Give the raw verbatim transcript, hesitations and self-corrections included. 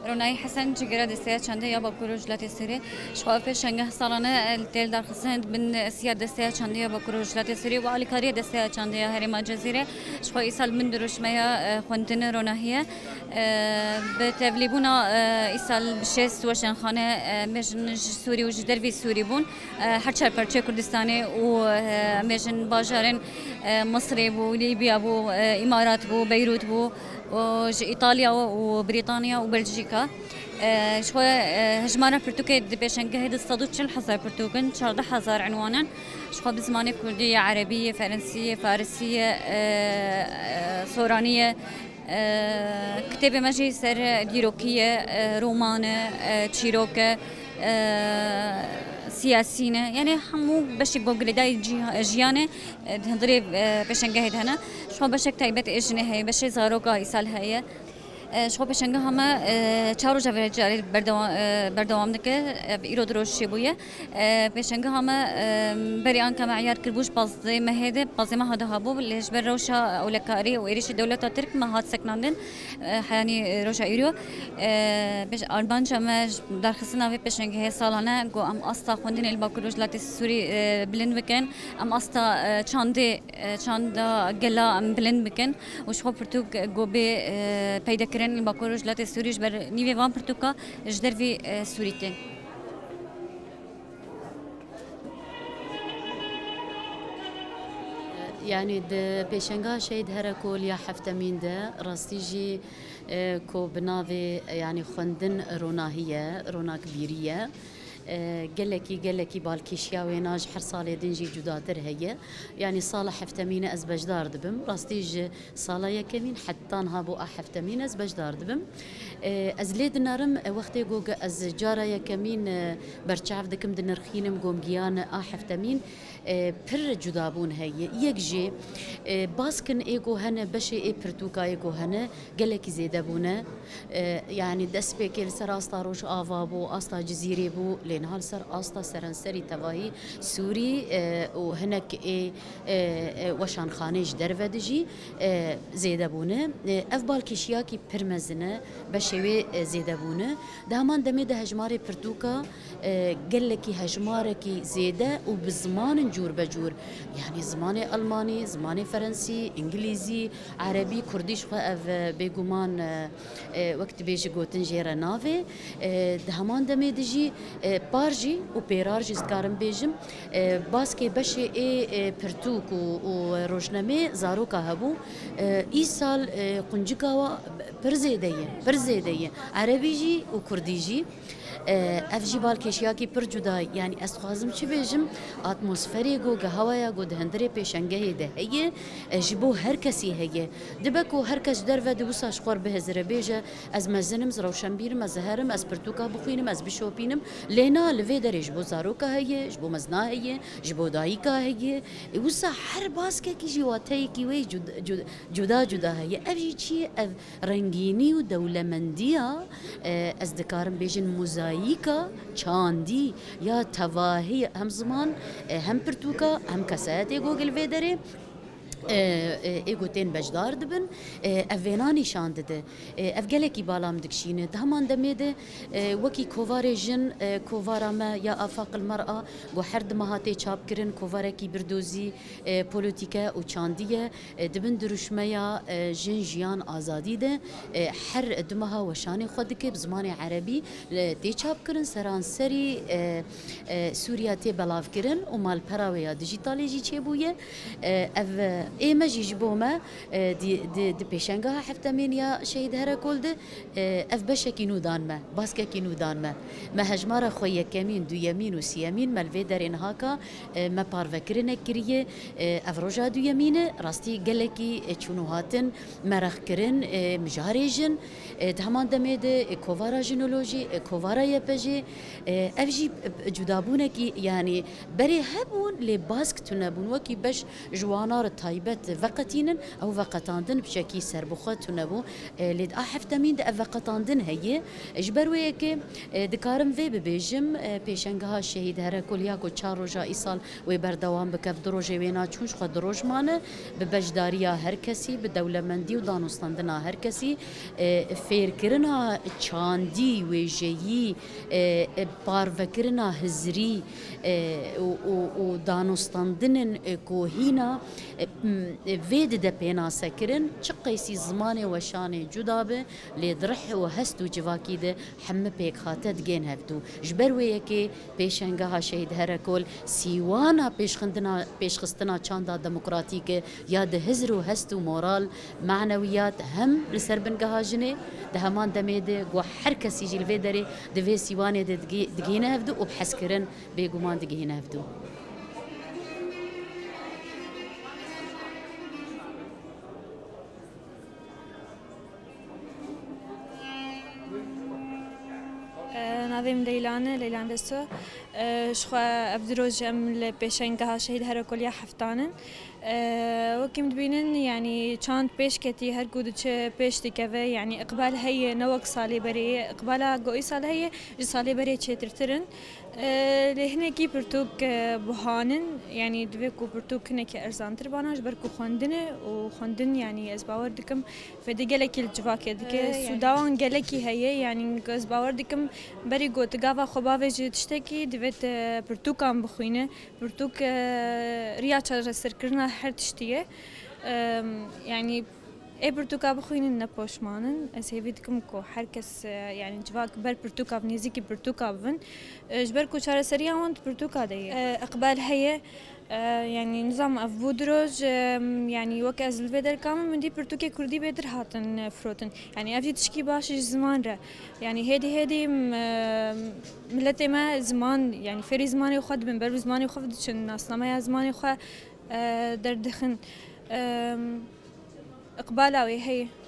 رونای حسن جگره دسته چنده یا با کروجلات سری شخاف شنگه سالانه التل در خصند بن سیاد دسته چنده یا با کروجلات سری و علیکاری دسته چنده یا هرم جزیره شخو ایسال من دروش میا خوندن رونایه به تبلیغونا ایسال بشست و شنخانه مجن سوری و جدر وی سوری بون هر چهار پرچه کردستانی و مجن باجارن مصر بو لیبیا بو امارات بو بیروت بو وإيطاليا وبريطانيا وبلجيكا شوية هجمارة برتوكي دبيشنجه هيد الصدوق شل حزار برتوكن شرده حزار عنوانا شخو بزمانة كردية عربية فرنسية فارسية صورانية كتاب مجي سر ديروكية رومانة تشيروكة سياسينا يعني همو باش جوجل داي جيانه هندري بشنجه هنا شو باشك تايبت اجنه هي باش زاروكا يسال هي شو بشنجه هما چارو جوال جاري بردوام بردوام دكه ايرو دروش بويه بشنجه هما بريان كمعيار كربوش بازي مهده بازي ما هذا هابو ليش بروشا اولكاري وإيريش الدولة ترك ما هاد سكناندن يعني روشا ايرو بش ألمان جمع در خصنا في بشنجه سالانه جو ام استا خوندين الباكروجلات السوري بلند بكن ام استا چاندي چاندا گلا ام بلند بكن وشو برتو جو بي پیدا كرن الباكروجلات السوري جبر نيفي وان برتوكا جدر في سوريتين يعني د بيشنغا شيد هركول يا حفتمين ده راستيجي كو بنافي يعني خندن روناهية رونا كبيرية قلكي قلكي بالكيشيا ويناج حر صالة دنجي جدادر هي يعني صالة حفتمين از بجدار دبم راستيج صالة يكمين حتى نهابو حفتمين از بجدار دبم از ليد نارم وقت يقوق از جارة يكمين برشاف دكم دنرخينم قوم جيان حفتمين پر جدابون هي يكجي باسكن ايجو هنا بشي اي برتوكا ايجو هنا قلكي زيدا بونا يعني دس بيكيل سر استا روش آفا بو استا جزيري بو لينهال سر استا سرنسري تواهي سوري وهناك اي وشان خانيش درفدجي زيدا بونا اف بالكيشياكي برمزنا بشوي زيدا بونا دهمان دمي ده هجماري برتوكا قلكي هجماركي زيدا وبزمان جور بجور يعني زماني ألماني زماني فرنسي إنجليزي عربي كرديش خاف بيجومان وقت بيجي قوتن جيرا نافي دهمان دمي دجي بارجي وبيرارجي سكارم بيجم باسكي بشي اي برتوك وروشنامي زاروكا هبو ايسال قنجكاوا برزيدية برزيدية عربيجي وكرديجي افجي بالكيشياكي پر جداي يعني استخازم چه بيجم اتموسفيري جو هوايا جو دهندري بيشنگه ده هي جبو هر كسي هي دبكو هر كس درو دوسا شخور بهزر بيجه از مزنم روشنبير مزهرم از پرتوكا بخوينم از بشوبينم لينا لوي در جبو زاروكا هي جبو مزنا هي جبو دايكا هي وسا هر باسكه كي جواتي كي وي جدا جدا هي افجي چي رنگيني و دولمنديا از دكارم بيجن موزاي يكا چاندي يا تواهي هم زمان هم برتوكا هم كساتي جوجل فيدري ايگوتين بجدار دبن افيناني شاندده افجلكي بالام دكشينه دهمان دميده وكي كوفاري جن كوفارا ما يا افاق المراه جو حرد مهاتي چاب كرن كوفاركي بردوزي بوليتيكا و چانديه دبن دروشميا جن جيان ازادي ده حر دمها وشاني خدك بزمان عربي تي چاب كرن سرانسري سوريا تي بلاف كرن ومال براويا ديجيتالي جي چبويه اف اي ماجي جبوما دي دي دي بيشنغا حفتمين يا شهيد هركول ده اف بشكي نودان ما باسكا كي نودان ما ما هجمارة خويا كمين دو يمين و سيامين مالفي دارين هاكا ما بارفكرنا كريه اف روجا دو يمين راستي قلكي چونو هاتن مرخ كرن مجاريجن دهمان دميد كوفارا جينولوجي كوفارا يبجي افجي جدابونكي يعني بري هبون لباسك تنبون وكي بش جوانار تاي تايبت فقتين أو فقطاندن بشكي سربخت نبو لد أحفتمين ده فقطاندن هي إجبروي كي دكارم في ببيجم بيشنجها الشهيد هرا كليا كو چار روجا إيصال وبردوام بكف دروجي وينا چونش خد دروج مانه ببجداريا هر كسي بدولة مندي ودانوستاندنا هر كسي فير كرنا چاندي ويجيي بارفكرنا هزري ودانوستاندن كوهينا فيد ده بينا سكرن چقيسي زماني وشاني جدابه لدرح وهستو جواكي ده حم بيك خاتت جين هفتو جبروي يكي بيشنگها شهيد هركول سيوانا بيشخندنا بيشخستنا چاندا ديمقراطيك يا ده هزر وهستو مورال معنويات هم لسربنگها جني ده همان دميده جو هر كسي جيل فيدري ده في سيواني ده دگين هفتو وبحسكرن بيگومان دگين هفتو ناویم لیلانه لیلان دستو شخوا ابدروج ام لپیشنگها شهید هر کلیا حفتانن وكم تبينن يعني كانت بيش كتي هر قد چه بيش تكفى يعني اقبال هي نوك صالي بري اقبالها قوي صالي هي صالي بري چه ترترن لهنا كي برتوك بهانن يعني دوكو برتوك هنا كي ارزان ترباناش بركو خوندنه وخوندن يعني ازباور دكم فدي جلكي الجواكي دكي سوداوان جلكي هي يعني ازباور دكم بري قو تقافا خبافي تشتكي دوت برتوكام بخوينه برتوك ريا چار سركرنا هر تشتيه يعني اي برتوكا بخوين نبوش مانن از هيفيدكم كو هر كس يعني جواك بر برتوكا بنيزيكي برتوكا بن جبر كو چاره سريا وانت برتوكا دي اقبال هي يعني نظام افودروج يعني وك از الفيدر كامل من دي برتوكي كردي بيدر هاتن فروتن يعني افدي تشكي باش زمان را يعني هيدي هيدي ملتي ما زمان يعني فري زماني خد من بر زماني خد الناس ما زماني خد دردخن اقبالاوي هي